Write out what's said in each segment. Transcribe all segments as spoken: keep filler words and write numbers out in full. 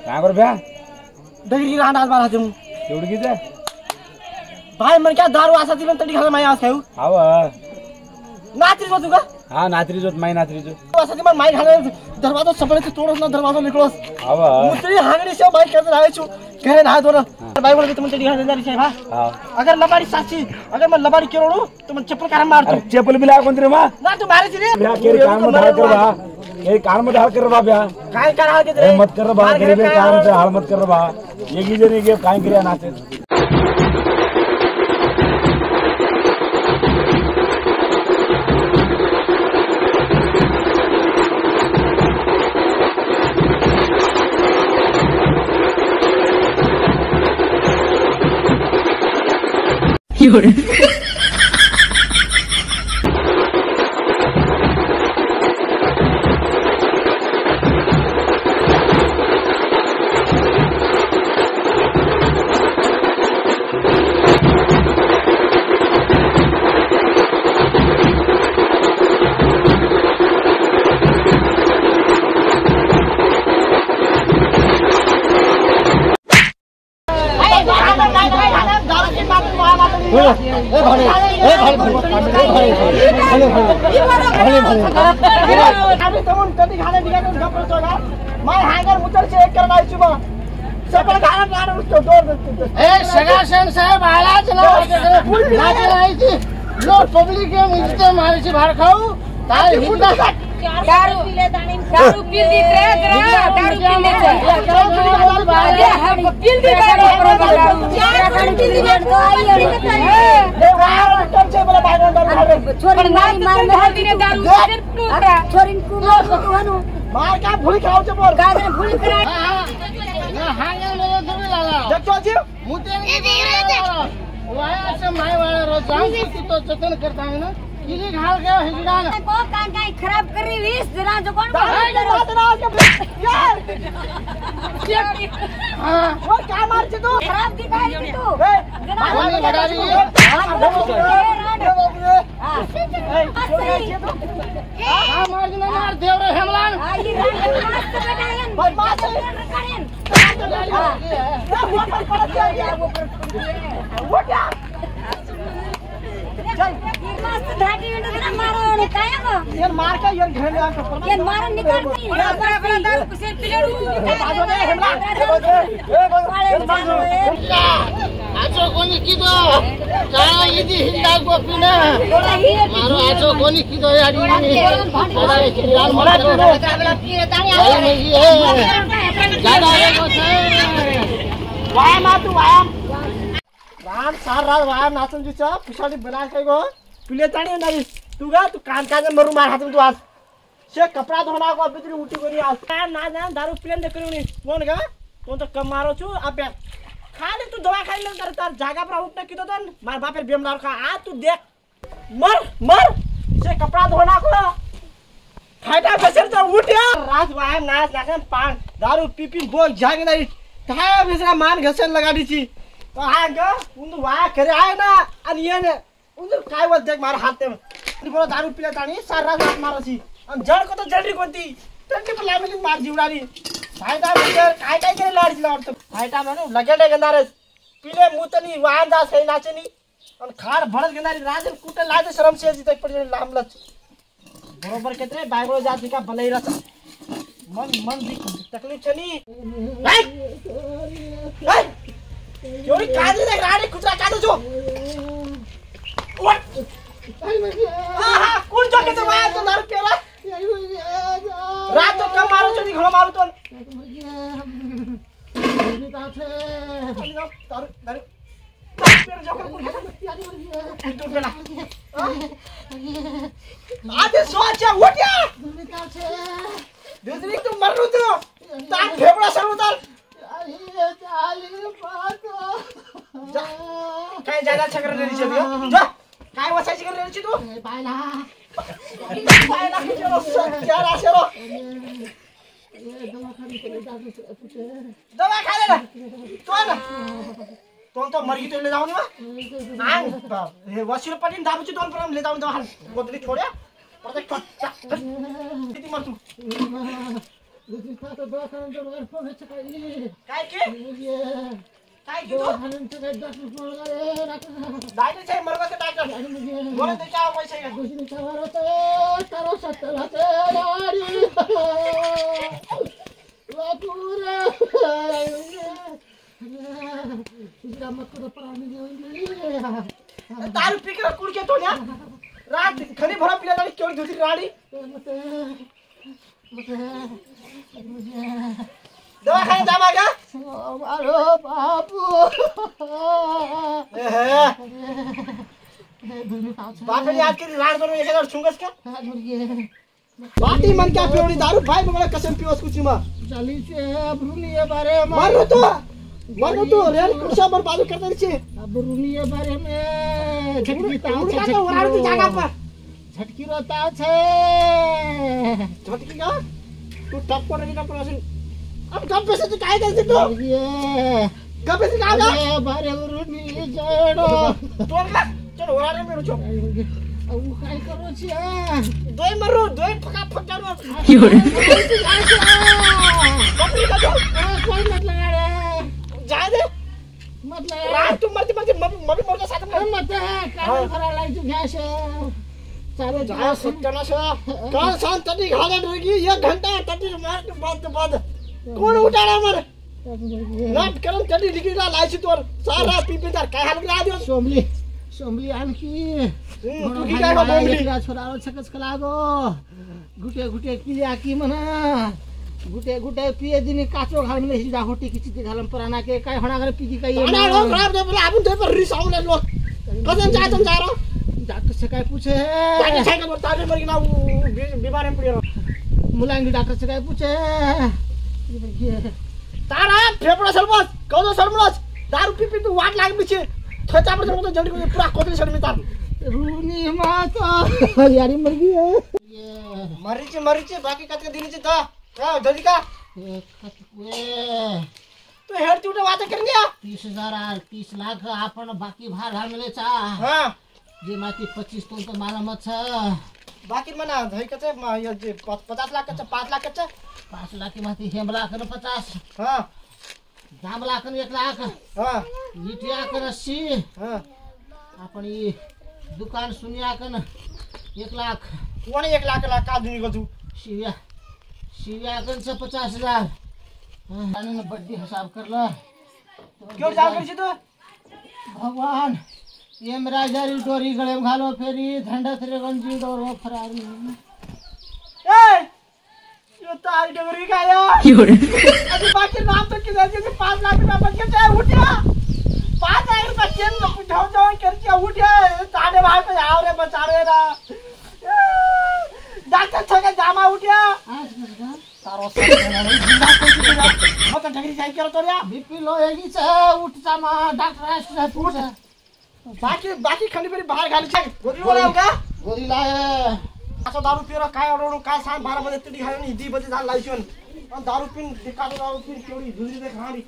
कहाँ कर भैया डगरी रान आज बारा तुम एवढी किती भाई मन क्या दारू आसा तिला तडी खाला माय आस खाऊ हाव नात्री जो तुका हा नात्री जो माय नात्री जो आसा तिला माय खाले दरवाजा सपले तोडस ना दरवाजा निकलोस हाव मुतरी हांगडी से भाई करत राय छु घरे ना दोन भाई बोल तुम तडी खाले जारी छे भा अगर लबारी साची अगर मैं लबारी केरोडू तो मैं चप्पल कारा मार तू चप्पल बिला कोण रे मा ना तू मारे छी रे भैया केरी काम में हाल कर बा ये काम में हाल कर बा भैया काय करा के रे मत कर बा गरीब काम से हाल मत कर बा ये की जने के काय करिया नाचे You're ए भाई ए भाई भाई भाई भाई भाई अभी तुम कभी खाने दिया तो गप चोगा मैं हैंगर मुचर से एक करना चुबा सपल खाना खाना उसको दौड़ ए सगासन साहब आला चला ना चलाई थी लो पब्लिक के मुझे मारी से बाहर खाऊ तार हिंदा दारू पी ले दानी दारू पी दी रे जरा दारू पी ले पी दी दारू दारू पी दी तो आई ले वाह कम से बोला भाई दारू छोरी मारी मार में दी दारू फिर पूरा छोरी को तू हनु मार का भूल खाओ छ बोल का भूल करा ना हांगे ले दे लाला देखो जी मुते नहीं वाया से माय वाला रोज जाऊं तो जतन करता है ना किली घाल गया हिजड़ा को कान का खराब कर रही वीस जरा जो कौन यार हां वो क्या मार छ तू खराब दिखाई तू गोली लगा रही है हां मार ना मार देव रे हमलान आई मस्त बनायन बदमाश करेन वो पर पड़ गया वो क्या चल मस्त धाटी में तो मारो ने काया को यार मार का यार घर में आके पर यार मारो निकाल नहीं बड़ा बड़ा दारू कुछ पिलेड़ू बाजो दे हमला ए बाजो आजो कोनी किदो चाला इदी हिंदा को पिना मारो आजो कोनी किदो यारी अरे यार मार चावला पिए तानी आ ज्यादा है को वाया मा तू वाया राम सार रात वाया नाचन जी छ पिछाडी बना के गो पिले तानी नाही तू गा तू कान कान मरू मार हाथ में तू आज से कपड़ा धोना को बितरी उठी करी आज ना ना दारू पिलन दे करूनी कोन गा तो तो कम मारो छु अब खाली तू दवा खाई ले कर तार जागा पर उठने की तो तन मार बाप बेमदार का आ तू देख मर मर से कपड़ा धोना को खाटा बसर तो उठ यार रात वाया नाच नाचन पान दारू पी पी बोल जागे नहीं थाया बेसरा मान घसन लगा दी छी तो आगे उन वाया करे आए ना अनि ये ने उन काय बोल देख मार हाथ में बोला दारू पिला तानी सारा रात मारो छी हम जड़ को तो जल्दी कोती टंटी पर लामे मार जीवरानी फायदा बिगर काय काय करे लाड लाड तो फायदा मानो लगेडे गंदारे पीले मुतनी वाहन दा सही नाचनी और खाड़ भड़त गंदारी राजन कुटे लाजे शर्म से जी तक पड़ लाम लच बरोबर केतरे बाइबल जाति का भलाई रच मन मन भी तकलीफ चली हाय चोरी काजी दे रानी कुतरा कादो जो व्हाट हां कौन जो के तो वाया तो दारू पेला रात तो कम मारो चोरी घोड़ा मारो तो दारू दारू पेर जो कर तो पेला आधे सोचा उठया दूसरी तुम मर रू तो ता फेफड़ा सर उतार काय ज्यादा चक्कर ले रही है जा काय वसायची कर रही तू बायला बायला किलो क्या राशे रो दवा खा ले ना तो ना तो तो मर गई तो ले जाओ ना आंग हे वसीर पटीन दाबुची दोन परम ले जाऊ दवा गोदली छोड्या परत किती मर तू दुसरी साथ दवाखान्यात जाऊन वर फोन ह्याचं काय काय की काय की तो दवाखान्यात काय डॉक्टर फोन रे डायरेक्ट आहे मरवा ते डॉक्टर बोला ते काय पैसे का दुसरी सवार होते तारो सत्तर होते गाडी लाकुरे तुझ्या मत प्राणी घेऊन दारू पी के कुड़ के तो ना रात खनी भरा पिला गाड़ी क्यों दूसरी गाड़ी दवा खाने जावागा मारो बापू बाप ने आज के रात करो एक हजार छुंगस का बाटी मन क्या पियोड़ी दारू भाई बड़ा कसम पियोस कुछ मा चली से ब्रुनी ये बारे में मारो तो मारो तो रेल कुर्सा पर बाजू करते छे ब्रुनी ये बारे में झटकी ताव उड़का तो उड़ाड़ की जगह पर झटकी रो ताव छे झटकी का तू टप पर नहीं टप पर अब कब पैसे तू काय दे तो ये कब पैसे का गा ये बारे ब्रुनी जोड़ो तोड़ का चलो उड़ाड़ में रुचो अब काय करो छे दोय मरो दोय फका फका रो Fiore. कपड़ी का दो कोई मत लगा रे जाए दे मत लगा रात तुम मरते मरते मम्मी मोर के साथ में मत काम करा लाई तू गैस चाले जा सत्याना से कौन शांत तटी घाले रहेगी एक घंटा तटी मार के बाद के बाद कौन उठाड़ा मर नाट करम तटी लिखीला लायची तोर सारा पीपी तार काय हाल ला दियो सोमली सोमली आणखी तू की काय बोलली छोरावर सकच कलागो गुटे गुटे किया की म्हणा गुटे गुटे पिए दिनी काचो घाल में हिजा होटी की चिती घालम पराना के काय होना करे पीकी काय ना रो खराब दे बोला अपन तो पर रिस आउले लो कदन जाय तुम जा रो डॉक्टर से काय पूछे ताके छाय का ताके मर ना बीमार में पड़ियो मुलांगी डॉक्टर से काय पूछे तारा फेफड़ा सरबस कदो सरबस दारू पी पी तू वाट लाग बिचे थचा पर तो जल्दी को पूरा कोतली सड़ में तार रूनी माता यारी मर गई है ये मरीचे मरीचे बाकी कत के दिन से था हां जल्दी का ये खतवे तो हेड टूटे बात कर लिया तीस हजार आर तीस लाख आपण बाकी भार घाल मिले चा हां जे माती पच्चीस तो तो मारा मत छ बाकी मना धई कते ये जे पचास लाख कते पाँच लाख कते पाँच लाख की माती हेमला कर पचास हां दामला कर एक लाख हां लिटिया कर अस्सी हां अपनी दुकान सुनिया कर एक लाख कोण एक लाख लाख का दुनी को तू शिव्या शिव्या कर से पचास हजार ने बड्डी हिसाब कर ला क्यों जाओ कर तो भगवान ये मेरा जारी डोरी गले में घालो फेरी धंडा तेरे गंजी डोर हो फरारी ए यो तारी डगरी का या Fiore. अभी बाकी नाम तो किधर से पाँच लाख रुपया बच गया चाहे उठिया पाँच लाख रुपया चेन में उठाओ जाओ करके उठिया ताड़े भाई पे आओ रे बचा रे ना डॉक्टर छके जामा उठिया तारो से जिंदा कोई मत डगरी जाई करो तो रे बीपी लो एगी से उठ जामा डॉक्टर से पूछ बाकी बाकी खंडी मेरी बाहर गाली छे गोदी वाला होगा गोदी लाए असो दारू पिरो काय ओडो काय शाम बारह बजे तिडी खायो नि दी बजे जान लाइछन अन दारू पिन दिक्का दारू पिन केउडी झुली दे खाडी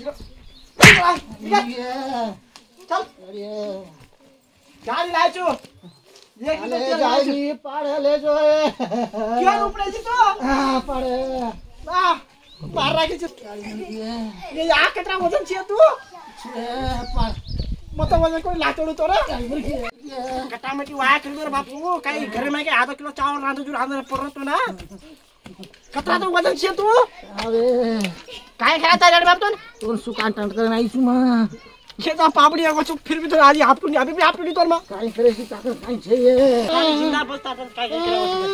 ये चल अरे गाड़ी लाइछु ये ले जाई पाड़े ले जो है क्यों उपड़े छी तो हां पाड़े ना बाहर राखी छी ये ये आ केतना वजन छी तू पाड़ मत वजन कोई लाटोडु तोरा ये कटामेटी वाया किलो बापू काई घर में के आधा किलो चावल रांधो जुर आंधर पड़ो तो ना कतरा तो वजन छी तू अबे काय खाता जड़ बाप तन तोर सुकान टंट कर आई सुमा ये तो पापड़ी को चुप फिर भी तो आज आप अभी भी आप तोर में काय करे सी ताकत काय छे ये जिंदा बसता तो काय करे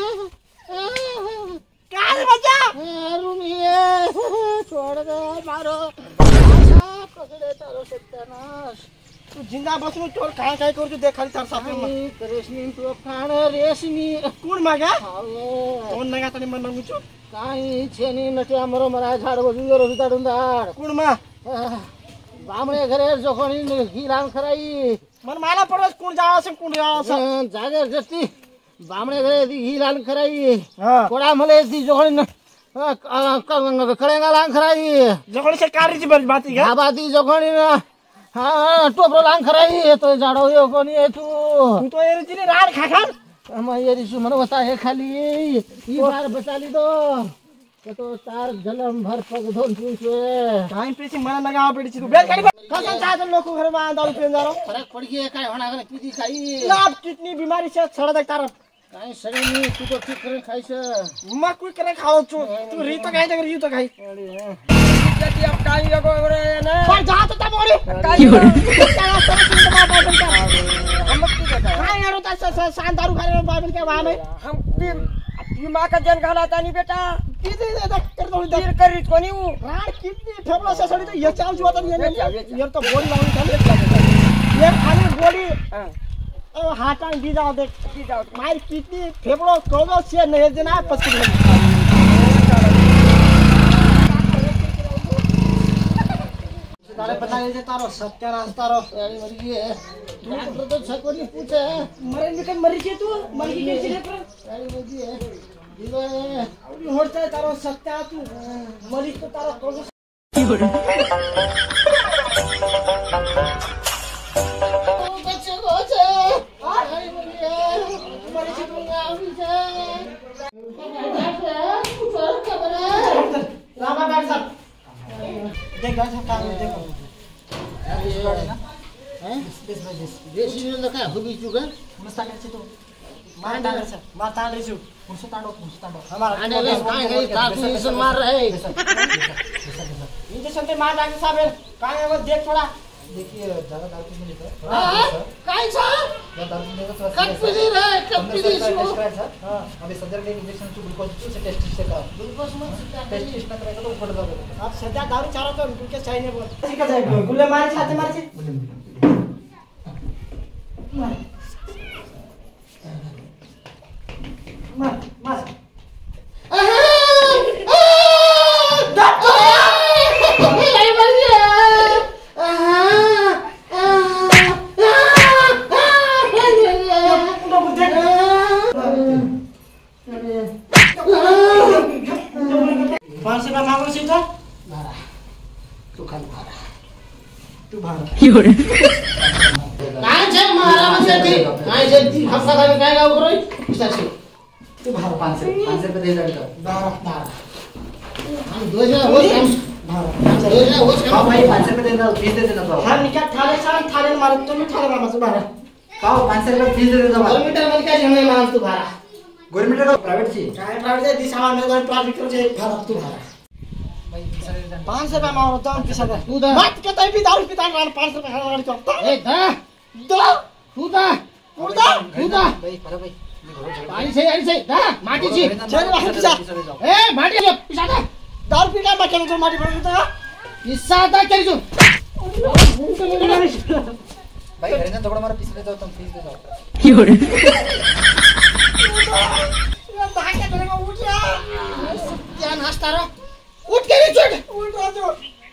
काय बच्चा रूमी छोड़ दे मारो पकड़े तारो सत्यानाश तू जिंदा बसनु तोर काय काय कर देख खाली तार सामने में रेशमी तो खान रेशमी कौन मागा हावे कौन नगा तने मन मुचु काय छेनी नटे हमरो मरा झाड बजू रोज दाडुंदार कौन मा बामणे घरे जखोनी हिलान खराई मन माला पड़ोस कौन जावा से कौन जावा से जागे जस्ती बामणे घरे दी हिलान खराई हां कोड़ा मले दी जखोनी कळेंगा लांग खराई जखोनी से कारी जी बाती का आबादी जखोनी हां टोपरो लांग खराई तो जाडो यो कोनी तू तू तो ये जिने राड खा खा मैं ये रिसु मन बता है खाली ई बार बचा ली दो ये तो तार जन्म भर पगधोन पुछे काई पेसी मन लगा पड़ी छी तू बेल काटी कसन चाहे लोग को घर में दारू पीन जा रहा फरक पड़ गया काय होना गले पीती खाई लाभ कितनी बीमारी से छड़ देख तार काय शरीर में तू तो ठीक करे खाई से मैं कोई करे खाओ तू तू री तो खाई तो री तो खाई जति अब काई लगो रे ना पर जा तो तब मोरी काई हम की कहता है यार तो शान दारू खा रहे बाबन के वहां में हम बीमा का जन घाला तानी बेटा कितने दे कर दो तीर करी कोनी उ रात कितनी फेफड़ा से सड़ी तो ये चाल जुआ तो ये ये तो बोली लाऊं खाली ये खाली बोली हां ओ हाटा दी जाओ देख दी जाओ मार कितनी फेफड़ा कोदो से नहीं देना पछी तारे पता नहीं जे तारो सत्यानाश तारो यारी मर गई है डॉक्टर तो छकोरी पूछे मरे निकल मरी छे तू मर गई कैसे रे पर यारी मर गई है दिलो है अभी होता है तारो सत्या तू मरी तो तारो कोदो बच्चे को छे यारी मर गई है मरी छे तू आवी छे ऊपर खबर है रामा बैठ साहब देख गाइस हम काम देखो हैं बेस बेस बेसी ने का होगी चुका मस्त आगे से तो मार डाल से मार तांड रे छु पुरसो तांडो पुरसो तांडो हमारा आने ले काय है काकू इंसान मार रहे इंजेक्शन पे मार डाल साहब काय है वो देख थोड़ा देखिए ज्यादा दारू पीने नहीं हां काय छ दारू पीने का थोड़ा कट पी रे कट पी रे हां अभी सदर के इंजेक्शन टू ग्लूकोज से टेस्ट से का ग्लूकोज में टेस्ट टेस्ट ना करेगा तो ऊपर जाओगे आप सदा दारू चारो तो उनके चाहिए नहीं बोल ठीक है जाए गुल्ले मारे साथे मारे छे मार मार पाँच सौ मांगो सीधा भाड़ा तू खाली भाड़ा तू भाड़ा काय छे मारा म्हणजे ती काय छे ती हफ्ता का काय गाव करोय पिसाची तू भाड़ा पाँच सौ पाँच सौ पे दे लड़का भाड़ा भाड़ा हम दो जना हो हम भाड़ा दो जना हो हाँ भाई पाँच सौ पे देना फीस दे देना तो हाँ निकाल थाले साल थाले मारे तुम थाले मार मत भाड़ा पाओ पाँच सौ रुपए फीस दे देना भाड़ा किलोमीटर में क्या जमे मांग तू भाड़ा गवर्नमेंट का प्राइवेट छी काय प्राइवेट से दिशा में गवर्नमेंट प्राइवेट करो जे भाड़ा तू भाड़ा पाँच सौ रुपए मारो तो हम किसा दे तू दा बात के तई भी दारू पीता है पाँच सौ रुपए खाना वाली चलता ए दा दो तू दा तू दा तू दा भाई पर भाई पानी से आई से दा माटी छी चल बाहर पिसा ए माटी ले पिसा दा दारू पी का मकेन तो माटी भर देता पिसा दा चल जो भाई घर में थोड़ा मारा पीस ले जाओ तुम फीस दे जाओ ये भाग के मेरे को उठ रहा क्या नाश्ता रो उठ के भी चढ़ उठ रहा जो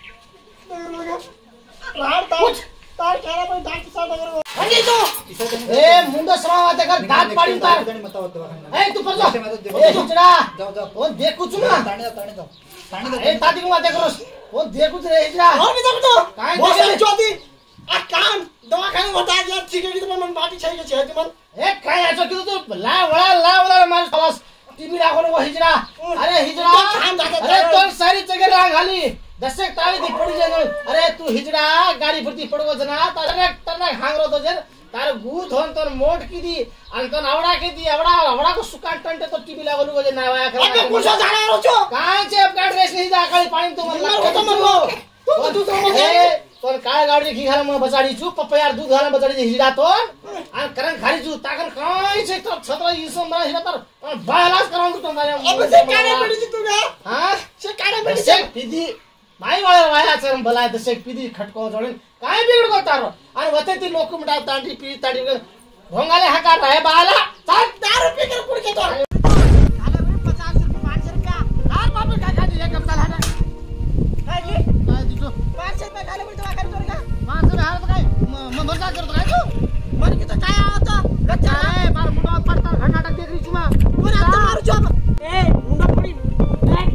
रात तार तार खाना पर दांत साथ अगर हंडी तो ए मुंडा समावाते कर दांत पाड़ी उतार मत आओ दवा ए तू पर जा ए चुचड़ा जाओ जाओ ओ देखु छु ना ताने ताने दो ताने दो ए ताती को माते करोस ओ देखु छु रे इजरा और भी देखो तो काय बहुत देखे? सारी चौथी आ काम दवा खाने बता दिया ठीक है कि तुम मन बाटी चाहिए छे तुम ए काय आछो कि तू ला वळा ला वळा मार खलास टीवी राखोन वो हिजरा अरे हिजरा काम जाता अरे तो सारी जगह राग खाली दशक ताळी दी पडी जाय अरे तू हिजरा गाडी फरती पडवो जना तारे तारे हांगरो तो जर तार गूथ होन तो मोट की दी अन तो आवडा की दी आवडा आवडा को सुकाट टंटे तो टीवी लागलो वो जे नावाया खरा अबे कुछ जाना रो छो काय चेप काढ रेस नाही जा काळी पाणी तो मन मरो तो मरो तू तू तो ए पण काय गाडी घी घाला म बचाडी छु पप्पा दूध घाला बचाडी हिजडा तो आणि करन खाली छु ताकन काय छे तो छत्र इसो मला हिला तर बायलाच करांग तो मारे अब से काने पड़ी तू गा हां से काने पड़ी से पिदी माई वाला वाया चरम बलाय दसे पिदी खटको जोडीन काय बिगड को तारो आणि वते ती लोक मुडा तांडी पी ताडी भोंगाले हाका राय बाला चार दारू पी कर पुड के तो आले पचास रुपए पाँच सौ रुपया यार बाप का खा दिया कब हाना काय की काय दितो पाँच सौ रुपया खाले पडी तो काय करतो का पाँच सौ हार तो काय म मजा करतो काय तू मन की तो काय आवतो गच्चा रे मार मुडा पडता नाटक देख रही छु मा पूरा तो मारू छु ए मुंडा पडी काय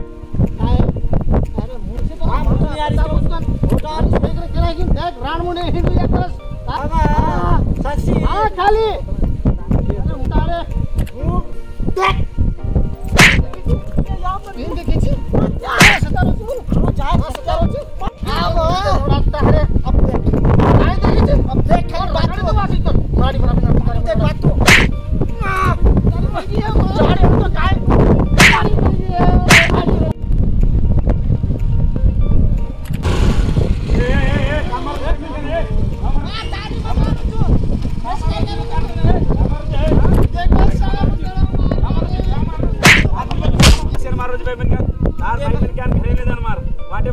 अरे मुंड से तो हां मुंड यार इसको होटा देख रे केला की देख राण मुने हिंदू एक तरस बाबा साक्षी हां खाली अरे उतारे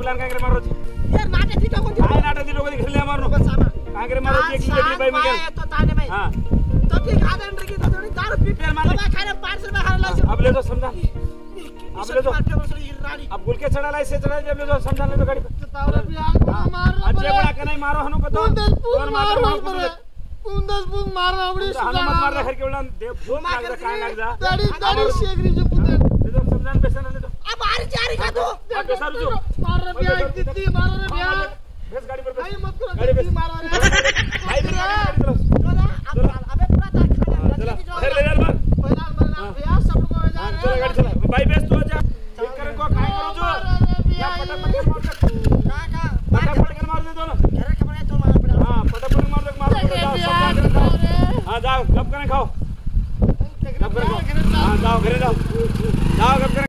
बुलान काय करे मारो जी यार नाटे थी तो काय नाटक दी लोग घर ले मारो काय करे मारो जी की गली भाई मगर तो ताने भाई हां तो ठीक आदन रखी तो थोड़ी दारू पी पे मार खाने पार्सल में खाने लाइस अब ले तो समझा अब ले तो रानी अब गुल के चढ़ा लाई से चढ़ा जब ले तो समझा ले तो गाड़ी पे तावरे बियान मार अच्छे बड़ा के नहीं मारो हनु को तो और मारो हनु पुंदस पुंद मार आवड़ी हनु मत मार दे घर के बोला देव भूख लाग जा काय लाग जा दाढ़ी दाढ़ी शेगरी जो पुंदे ले तो समझान पैसा ले तो अब आरी जारी का तो अब पैसा रुजो मार रे बियान दीदी मार रे बियान बस गाड़ी पर भाई मत करो गाड़ी दीदी पे मार रे भाई गाड़ी चलो चला अब अबे पूरा ताक खाने चला फिर ले जा मार पहला मरना बियान सब को जा रे चलो गाड़ी चला भाई बेस तू जा ठीक करे को काय करो जो या फटाफट मार दे का का फटाफट मार दे दोनों घर खबर है तो मार पड़ा हां फटाफट मार दे मारो जाओ सब जा खाओ हां जाओ गप करे खाओ गप करे हां जाओ घरे जाओ जाओ गप करे